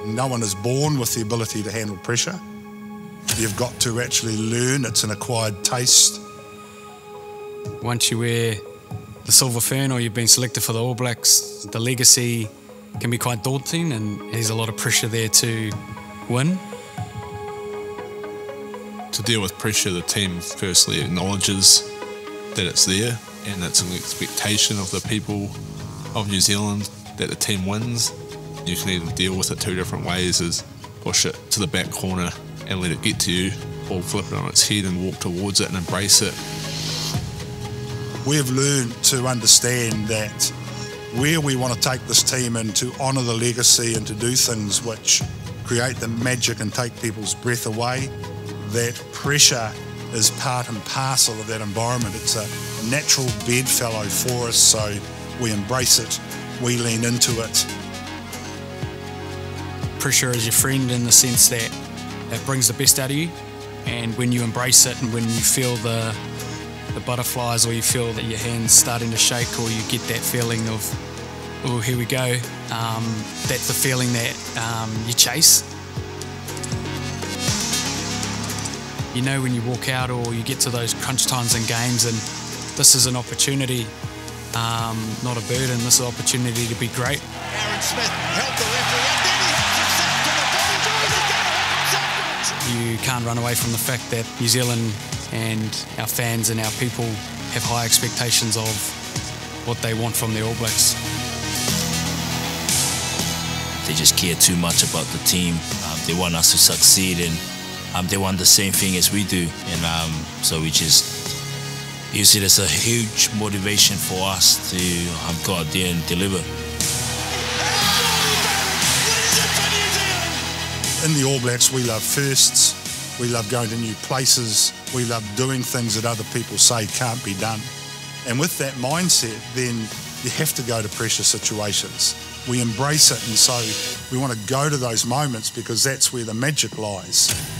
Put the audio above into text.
No one is born with the ability to handle pressure. You've got to actually learn. It's an acquired taste. Once you wear the silver fern or you've been selected for the All Blacks, the legacy can be quite daunting and there's a lot of pressure there to win. To deal with pressure, the team firstly acknowledges that it's there and it's an expectation of the people of New Zealand that the team wins. You can either deal with it two different ways, is push it to the back corner and let it get to you, or flip it on its head and walk towards it and embrace it. We've learned to understand that where we want to take this team and to honour the legacy and to do things which create the magic and take people's breath away, that pressure is part and parcel of that environment. It's a natural bedfellow for us, so we embrace it, we lean into it. Pressure is your friend in the sense that it brings the best out of you, and when you embrace it and when you feel the butterflies, or you feel that your hands starting to shake, or you get that feeling of, oh, here we go, that's the feeling that you chase. You know when you walk out or you get to those crunch times in games, and this is an opportunity, not a burden, this is an opportunity to be great. Aaron Smith helped the referee, and then he hits it to the You can't run away from the fact that New Zealand and our fans and our people have high expectations of what they want from the All Blacks. They just care too much about the team. They want us to succeed, and they want the same thing as we do. And so we just use it as a huge motivation for us to go out there and deliver. In the All Blacks, we love firsts, we love going to new places, we love doing things that other people say can't be done. And with that mindset, then you have to go to pressure situations. We embrace it, and so we want to go to those moments because that's where the magic lies.